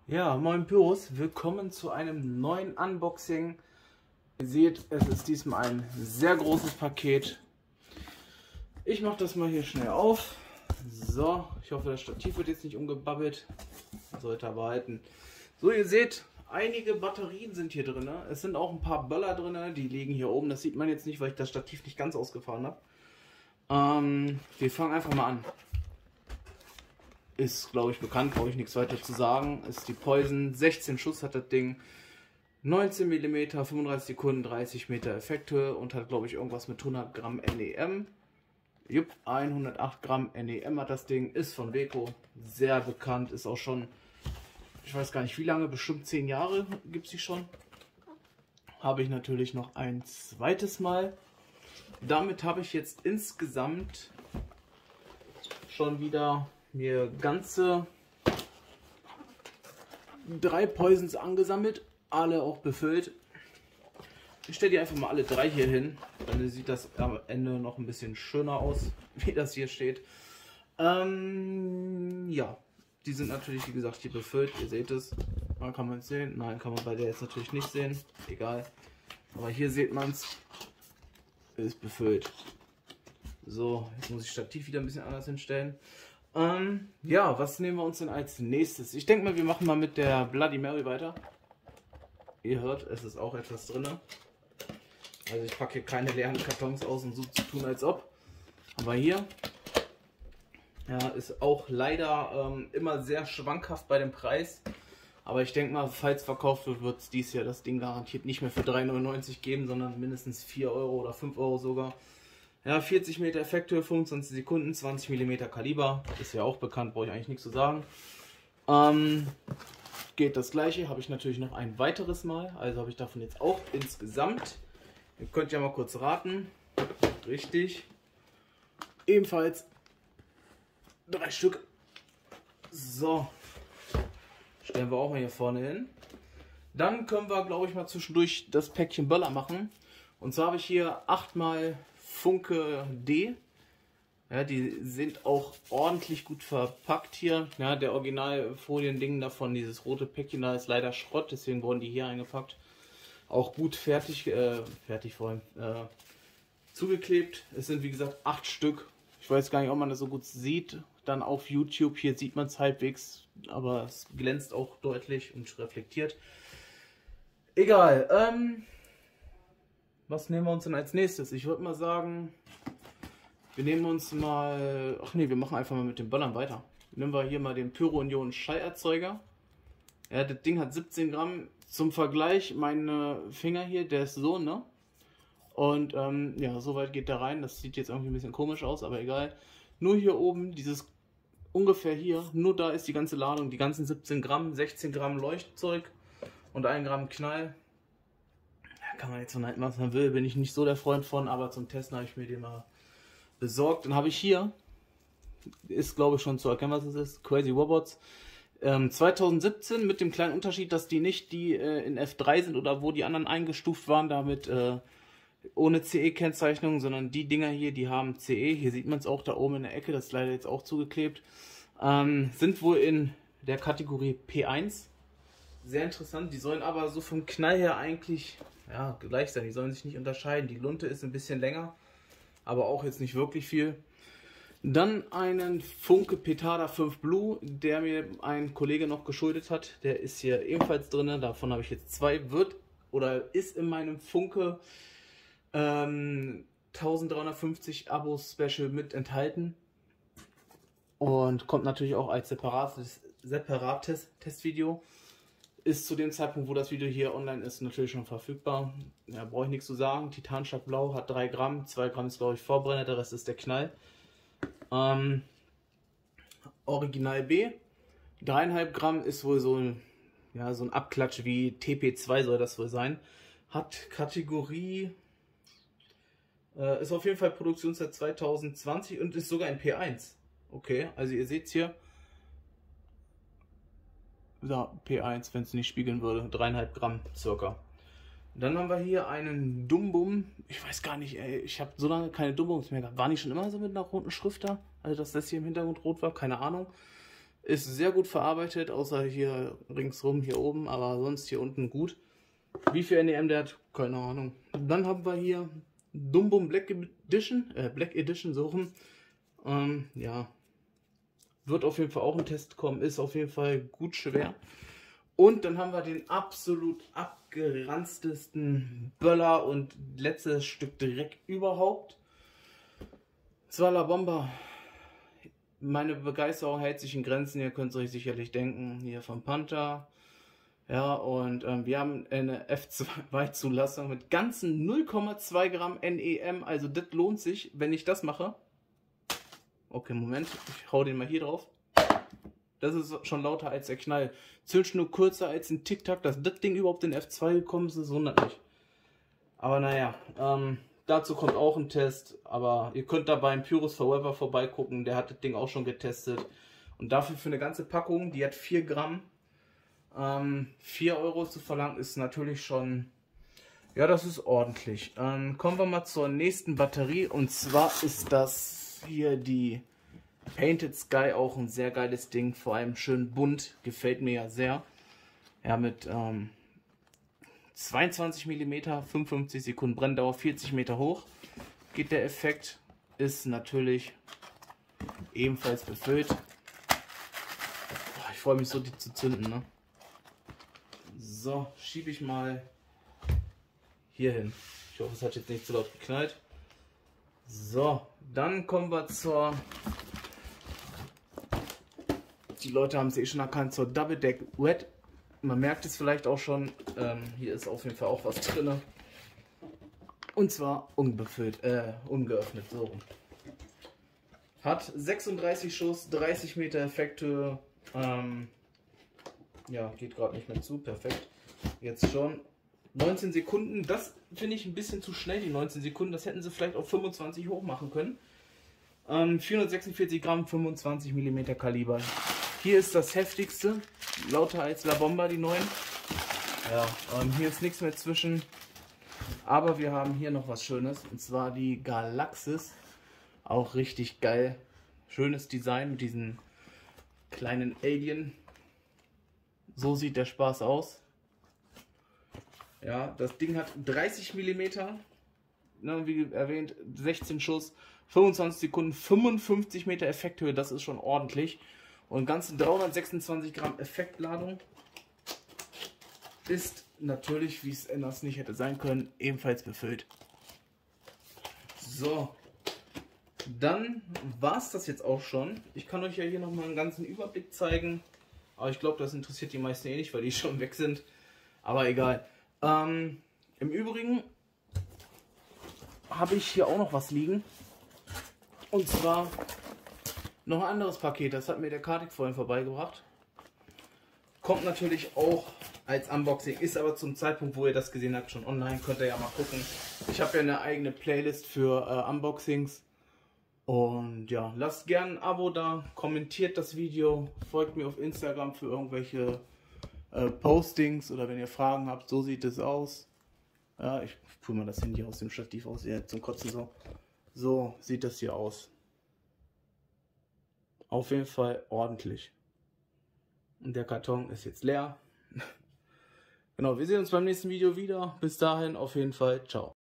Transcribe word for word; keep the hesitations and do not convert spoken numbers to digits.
Ja, moin Pyros, willkommen zu einem neuen Unboxing. Ihr seht, es ist diesmal ein sehr großes Paket. Ich mache das mal hier schnell auf. So, ich hoffe, das Stativ wird jetzt nicht umgebabbelt. Sollte aber halten. So, ihr seht, einige Batterien sind hier drin. Es sind auch ein paar Böller drin, die liegen hier oben. Das sieht man jetzt nicht, weil ich das Stativ nicht ganz ausgefahren habe. Ähm, wir fangen einfach mal an. Ist, glaube ich, bekannt, brauche ich nichts weiter zu sagen. Ist die Poison, sechzehn Schuss hat das Ding, neunzehn Millimeter, fünfunddreißig Sekunden, dreißig Meter Effekthöhe und hat, glaube ich, irgendwas mit hundert Gramm N E M. Jupp, hundertacht Gramm N E M hat das Ding, ist von Weco, sehr bekannt, ist auch schon, ich weiß gar nicht wie lange, bestimmt zehn Jahre gibt es sie schon. Habe ich natürlich noch ein zweites Mal. Damit habe ich jetzt insgesamt schon wieder mir ganze drei Poisons angesammelt, alle auch befüllt. Ich stelle die einfach mal alle drei hier hin, dann sieht das am Ende noch ein bisschen schöner aus, wie das hier steht. Ähm, ja, die sind natürlich, wie gesagt, hier befüllt, ihr seht es. Man kann man es sehen, nein, kann man bei der jetzt natürlich nicht sehen, egal. Aber hier sieht man es, ist befüllt. So, jetzt muss ich das Stativ wieder ein bisschen anders hinstellen. Ähm, ja, was nehmen wir uns denn als nächstes? Ich denke mal, wir machen mal mit der Bloody Mary weiter. Ihr hört, es ist auch etwas drin. Also ich packe hier keine leeren Kartons aus und so zu tun, als ob. Aber hier, ja, ist auch leider ähm, immer sehr schwankhaft bei dem Preis. Aber ich denke mal, falls verkauft wird, wird es dies Jahr das Ding garantiert nicht mehr für drei neunundneunzig geben, sondern mindestens vier Euro oder fünf Euro sogar. Ja, vierzig Meter Effekthöhe, fünfundzwanzig Sekunden, zwanzig Millimeter Kaliber. Ist ja auch bekannt, brauche ich eigentlich nichts zu sagen. Ähm, geht das gleiche, habe ich natürlich noch ein weiteres Mal. Also habe ich davon jetzt auch insgesamt. Ihr könnt ja mal kurz raten. Richtig. Ebenfalls drei Stück. So. Stellen wir auch mal hier vorne hin. Dann können wir, glaube ich, mal zwischendurch das Päckchen Böller machen. Und zwar habe ich hier achtmal Funke D. Ja, die sind auch ordentlich gut verpackt hier. Ja, der Originalfolien-Ding davon, dieses rote Päckchen da ist leider Schrott, deswegen wurden die hier eingepackt. Auch gut fertig, äh, fertig vor allem, äh, zugeklebt. Es sind wie gesagt acht Stück. Ich weiß gar nicht, ob man das so gut sieht. Dann auf YouTube, hier sieht man es halbwegs, aber es glänzt auch deutlich und reflektiert. Egal, ähm... was nehmen wir uns denn als nächstes? Ich würde mal sagen, wir nehmen uns mal, ach nee, wir machen einfach mal mit den Böllern weiter. Nehmen wir hier mal den Pyro-Union Schallerzeuger. Ja, das Ding hat siebzehn Gramm. Zum Vergleich, mein Finger hier, der ist so, ne? Und ähm, ja, so weit geht der rein. Das sieht jetzt irgendwie ein bisschen komisch aus, aber egal. Nur hier oben, dieses ungefähr hier, nur da ist die ganze Ladung, die ganzen siebzehn Gramm, sechzehn Gramm Leuchtzeug und ein Gramm Knall. Kann man jetzt so halten, was man will, bin ich nicht so der Freund von, aber zum Testen habe ich mir den mal besorgt. Dann habe ich hier, ist glaube ich schon zu erkennen, was es ist, Crazy Robots. Ähm, zweitausendsiebzehn mit dem kleinen Unterschied, dass die nicht die äh, in F drei sind oder wo die anderen eingestuft waren, damit äh, ohne C E-Kennzeichnung, sondern die Dinger hier, die haben C E. Hier sieht man es auch da oben in der Ecke, das ist leider jetzt auch zugeklebt. Ähm, sind wohl in der Kategorie P eins. Sehr interessant, die sollen aber so vom Knall her eigentlich ja, gleich sein, die sollen sich nicht unterscheiden. Die Lunte ist ein bisschen länger, aber auch jetzt nicht wirklich viel. Dann einen Funke Petarda fünf Blue, der mir ein Kollege noch geschuldet hat. Der ist hier ebenfalls drin, davon habe ich jetzt zwei, wird oder ist in meinem Funke ähm, dreizehnhundertfünfzig Abo-Special mit enthalten. Und kommt natürlich auch als separates, separates Testvideo. Ist zu dem Zeitpunkt, wo das Video hier online ist, natürlich schon verfügbar. Ja, brauche ich nichts zu sagen. Titanstadt Blau hat drei Gramm, zwei Gramm ist glaube ich Vorbrenner, der Rest ist der Knall. Ähm, Original B, drei Komma fünf Gramm ist wohl so ein, ja, so ein Abklatsch wie T P zwei soll das wohl sein. Hat Kategorie, äh, ist auf jeden Fall Produktionszeit zweitausendzwanzig und ist sogar ein P eins. Okay, also ihr seht es hier. Ja, P eins, wenn es nicht spiegeln würde, drei Komma fünf Gramm circa. Dann haben wir hier einen Dumbum. Ich weiß gar nicht, ey, ich habe so lange keine Dumbums mehr gehabt. Waren die schon immer so mit einer roten Schrift da? Also dass das hier im Hintergrund rot war? Keine Ahnung. Ist sehr gut verarbeitet, außer hier ringsrum, hier oben, aber sonst hier unten gut. Wie viel N E M der hat, keine Ahnung. Dann haben wir hier Dumbum Black Edition, äh, Black Edition suchen. Ähm, ja, wird auf jeden Fall auch ein Test kommen, ist auf jeden Fall gut schwer. Und dann haben wir den absolut abgeranztesten Böller und letztes Stück direkt überhaupt. Zwar La Bomba. Meine Begeisterung hält sich in Grenzen, ihr könnt es euch sicherlich denken, hier vom Panther. Ja, und ähm, wir haben eine F zwei Zulassung mit ganzen null Komma zwei Gramm N E M, also das lohnt sich, wenn ich das mache. Okay, Moment, ich hau den mal hier drauf. Das ist schon lauter als der Knall. Zündschnur kürzer als ein Tic-Tac, dass das Ding überhaupt in F zwei gekommen ist, das wundert mich. Aber naja, ähm, dazu kommt auch ein Test, aber ihr könnt da beim Purus Forever vorbeigucken, der hat das Ding auch schon getestet. Und dafür für eine ganze Packung, die hat vier Gramm, ähm, vier Euro zu verlangen, ist natürlich schon, ja, das ist ordentlich. Ähm, kommen wir mal zur nächsten Batterie, und zwar ist das hier die Painted Sky, auch ein sehr geiles Ding, vor allem schön bunt, gefällt mir ja sehr. Ja, mit ähm, zweiundzwanzig Millimeter, fünfundfünfzig Sekunden Brenndauer, vierzig Meter hoch geht der Effekt, ist natürlich ebenfalls befüllt. Boah, ich freue mich so, die zu zünden, ne? So, schiebe ich mal hier hin. Ich hoffe, es hat jetzt nicht zu laut geknallt. So, dann kommen wir zur, die Leute haben es eh schon erkannt, zur Double Deck Wet. Man merkt es vielleicht auch schon, ähm, hier ist auf jeden Fall auch was drin. Und zwar unbefüllt, äh, ungeöffnet, so rum. Hat sechsunddreißig Schuss, dreißig Meter Effekthöhe. Ähm, ja, geht gerade nicht mehr zu, perfekt. Jetzt schon. neunzehn Sekunden, das finde ich ein bisschen zu schnell, die neunzehn Sekunden. Das hätten sie vielleicht auf fünfundzwanzig hoch machen können. Ähm, vierhundertsechsundvierzig Gramm, fünfundzwanzig Millimeter Kaliber. Hier ist das heftigste, lauter als La Bomba, die neuen. Ja, ähm, hier ist nichts mehr zwischen. Aber wir haben hier noch was Schönes, und zwar die Galaxis. Auch richtig geil. Schönes Design mit diesen kleinen Alien. So sieht der Spaß aus. Ja, das Ding hat dreißig Millimeter, ne, wie erwähnt, sechzehn Schuss, fünfundzwanzig Sekunden, fünfundfünfzig Meter Effekthöhe, das ist schon ordentlich. Und ganze dreihundertsechsundzwanzig Gramm Effektladung. Ist natürlich, wie es anders nicht hätte sein können, ebenfalls befüllt. So, dann war es das jetzt auch schon. Ich kann euch ja hier nochmal einen ganzen Überblick zeigen. Aber ich glaube, das interessiert die meisten eh nicht, weil die schon weg sind. Aber egal. Ähm, im Übrigen habe ich hier auch noch was liegen. Und zwar noch ein anderes Paket. Das hat mir der Kartik vorhin vorbeigebracht. Kommt natürlich auch als Unboxing. Ist aber zum Zeitpunkt, wo ihr das gesehen habt, schon online. Könnt ihr ja mal gucken. Ich habe ja eine eigene Playlist für äh, Unboxings. Und ja, lasst gerne ein Abo da. Kommentiert das Video. Folgt mir auf Instagram für irgendwelche Äh, Postings oder wenn ihr Fragen habt. So sieht es aus. Ja, ich tue mal das Handy aus dem Stativ aus, ja, zum Kotzen so. So sieht das hier aus. Auf jeden Fall ordentlich. Und der Karton ist jetzt leer. Genau, wir sehen uns beim nächsten Video wieder. Bis dahin auf jeden Fall. Ciao.